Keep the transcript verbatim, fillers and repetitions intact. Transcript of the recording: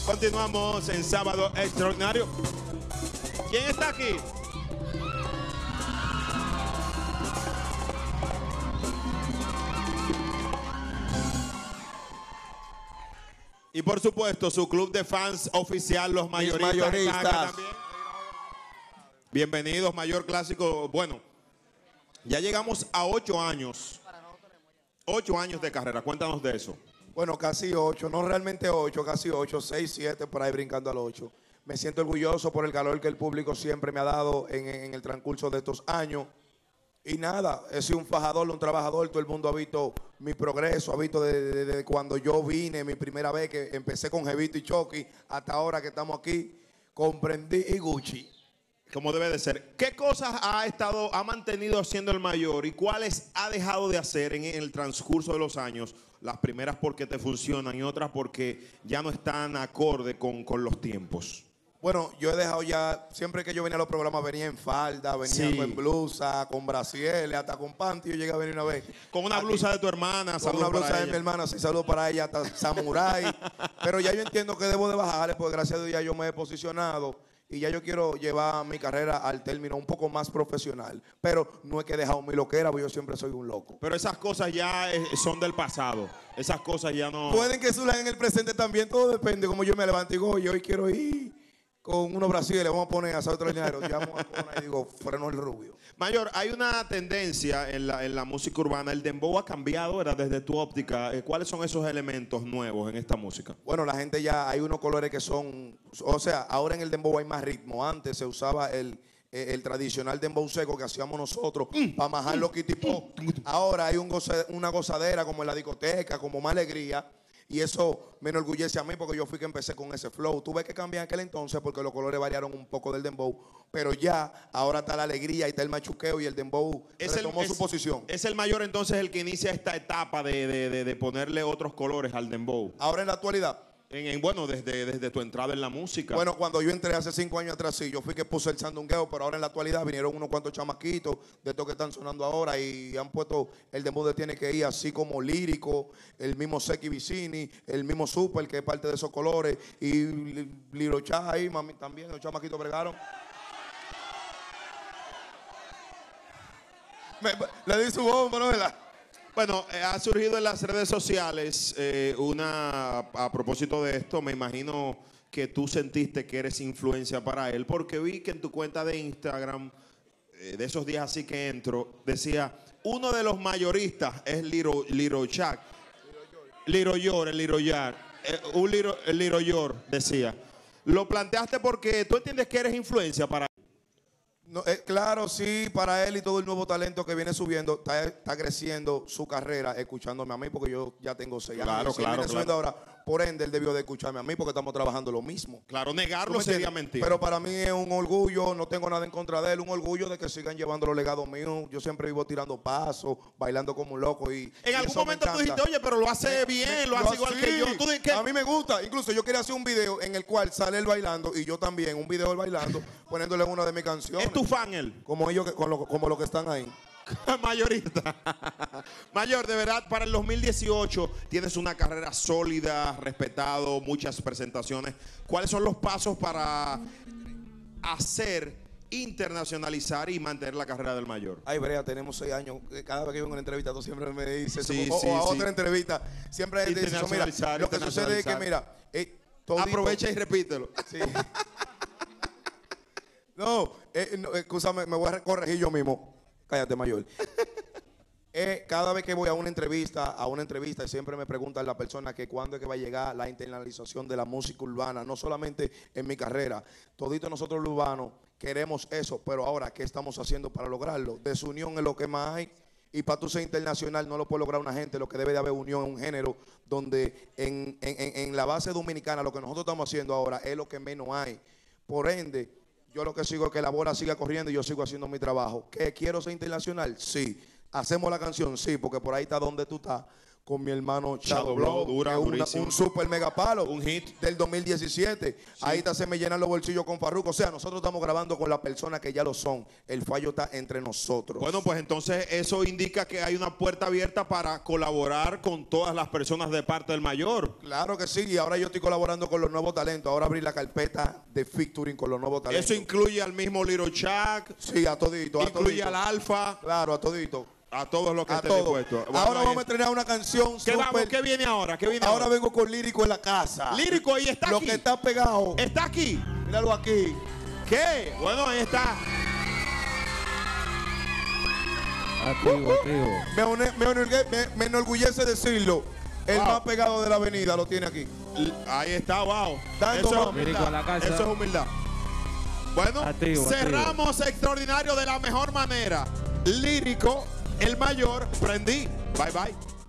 Continuamos en Sábado Extraordinario. ¿Quién está aquí? Y por supuesto, su club de fans oficial, los mayoristas. mayoristas. Bienvenidos, Mayor Clásico. Bueno, ya llegamos a ocho años. Ocho años de carrera. Cuéntanos de eso. Bueno, casi ocho, no realmente ocho, casi ocho, seis, siete, por ahí brincando al ocho. Me siento orgulloso por el calor que el público siempre me ha dado en, en el transcurso de estos años. Y nada, he sido un fajador, un trabajador, todo el mundo ha visto mi progreso, ha visto desde, desde cuando yo vine, mi primera vez que empecé con Jevito y Chucky, hasta ahora que estamos aquí, comprendí y Gucci. Como debe de ser. ¿Qué cosas ha estado, ha mantenido haciendo el Mayor y cuáles ha dejado de hacer en el transcurso de los años? Las primeras porque te funcionan y otras porque ya no están acorde con, con los tiempos. Bueno, yo he dejado ya, siempre que yo venía a los programas venía en falda, venía Sí. en blusa, con brasieles, hasta con panty, yo llegué a venir una vez. Con una Aquí, blusa de tu hermana, con saludos una blusa para de ella. mi hermana, sí, saludos para ella, hasta Samurai. Pero ya yo entiendo que debo de bajarle, porque gracias a Dios ya yo me he posicionado y ya yo quiero llevar mi carrera al término un poco más profesional. Pero no es que he dejado mi loquera, porque yo siempre soy un loco. Pero esas cosas ya eh, son del pasado. Esas cosas ya no... Pueden que surjan en el presente también, todo depende. Como yo me levanto y digo, oye, hoy quiero ir con unos brasiles, vamos a poner a Sábado Extraordinario. Llamo a Pona y digo, freno el rubio. Mayor, hay una tendencia en la, en la música urbana. El dembow ha cambiado, ¿verdad? Desde tu óptica. Eh, ¿Cuáles son esos elementos nuevos en esta música? Bueno, la gente ya, hay unos colores que son, o sea, ahora en el dembow hay más ritmo. Antes se usaba el, el, el tradicional dembow seco que hacíamos nosotros Mm. para majar los kitty-pop. Ahora hay un goza- una gozadera como en la discoteca, como más alegría. Y eso me enorgullece a mí porque yo fui que empecé con ese flow. Tuve que cambiar en aquel entonces porque los colores variaron un poco del dembow. Pero ya, ahora está la alegría y está el machuqueo y el dembow Es el, retomó su es- posición. es el Mayor entonces el que inicia esta etapa de, de- de- de ponerle otros colores al dembow. Ahora en la actualidad. En, en- bueno, desde, desde tu entrada en la música. Bueno, cuando yo entré hace cinco años atrás, sí, yo fui que puse el sandungueo, pero ahora en la actualidad vinieron unos cuantos chamaquitos de estos que están sonando ahora y han puesto el dembow de Tiene que Ir, así como Lírico, el mismo Seki Vicini, el mismo Super, que es parte de esos colores, y Lirochá ahí mami, también, los chamaquitos bregaron. Me- le di su bomba, ¿no? ¿Verdad? Bueno, eh, ha surgido en las redes sociales eh, una, a propósito de esto, me imagino que tú sentiste que eres influencia para él, porque vi que en tu cuenta de Instagram, eh, de esos días así que entro, decía, uno de los mayoristas es Liro, Liro Chuck, Liro Yor, el Liro Yar, eh, un Liro, el Liro Yor, decía. Lo planteaste porque tú entiendes que eres influencia para él. No, eh, claro, sí, para él y todo el nuevo talento que viene subiendo, está, está creciendo su carrera escuchándome a mí, porque yo ya tengo seis Claro, años. Si él claro, viene subiendo claro. ahora, por ende, él debió de escucharme a mí, porque estamos trabajando lo mismo. Claro, ¿Tú negarlo me sería entiendes? mentir. Pero para mí es un orgullo, no tengo nada en contra de él, un orgullo de que sigan llevando los legados míos. Yo siempre vivo tirando pasos, bailando como un loco. Y, En y algún eso me momento tú encanta. dijiste, oye, pero lo hace bien, lo hace igual que yo. sí, Tú di- ¿qué? A mí me gusta. Incluso yo quería hacer un video en el cual sale él bailando y yo también, un video él bailando, poniéndole una de mis canciones. ¿Es tu fan él? Como ellos, que- con lo- como los que están ahí. Mayorista. Mayor, de verdad, para el dos mil dieciocho tienes una carrera sólida, respetado, muchas presentaciones. ¿Cuáles son los pasos para hacer, internacionalizar y mantener la carrera del Mayor? Ay, Brea, tenemos seis años. Cada vez que vengo a una entrevista, tú siempre me dices, Sí, o, sí, o a sí. otra entrevista, siempre te dices, mira, Internacionalizar, lo que sucede es que, internacionalizar. mira, eh, todito- Aprovecha y repítelo. Sí. No, eh, no, escúchame, me voy a corregir yo mismo. Cállate, Mayor. Eh, cada vez que voy a una entrevista, a una entrevista, siempre me preguntan la persona que cuándo es que va a llegar la internalización de la música urbana, no solamente en mi carrera. Todito nosotros los urbanos queremos eso, pero ahora, ¿qué estamos haciendo para lograrlo? Desunión es lo que más hay. Y para tú ser internacional no lo puede lograr una gente, lo que debe de haber unión en un género donde en, en, en, en la base dominicana lo que nosotros estamos haciendo ahora es lo que menos hay. Por ende, yo lo que sigo es que la bola siga corriendo y yo sigo haciendo mi trabajo. ¿Qué quiero ser internacional? Sí. ¿Hacemos la canción? Sí, porque por ahí está donde tú estás. con mi hermano Shadow, Shadow Blow, Blow, dura, que es una- durísimo. un super mega palo. Un hit. Del dos mil diecisiete. Ahí está, se me llenan los bolsillos con Farruko. O sea, nosotros estamos grabando con las personas que ya lo son. El fallo está entre nosotros. Bueno, pues entonces eso indica que hay una puerta abierta para colaborar con todas las personas de parte del mayor. Claro que sí, y ahora yo estoy colaborando con los nuevos talentos. Ahora abrí la carpeta de featuring con los nuevos talentos. Eso incluye al mismo Little Chuck, Sí, a todito, a incluye todito. al Alfa, Claro, a todito. a todos los que A estén todo. dispuestos. Bueno, Ahora ahí vamos a estrenar una canción ¿Qué, vamos? súper. ¿Qué viene ahora? ¿Qué viene Ahora ahora? vengo con Lírico en la casa. Lírico, ahí está Lo aquí. que está pegado. Está aquí. Míralo aquí. ¿Qué? Bueno, ahí está. Activo, activo. Me, one- me enorgue- me- me enorgullece decirlo. El Wow. más pegado de la avenida lo tiene aquí. Ahí está, wow. Dando Eso es más. Lírico a la humildad. casa. Eso es humildad. Bueno, Activo, cerramos Extraordinario de la mejor manera. Lírico, el mayor, prendí. Bye bye.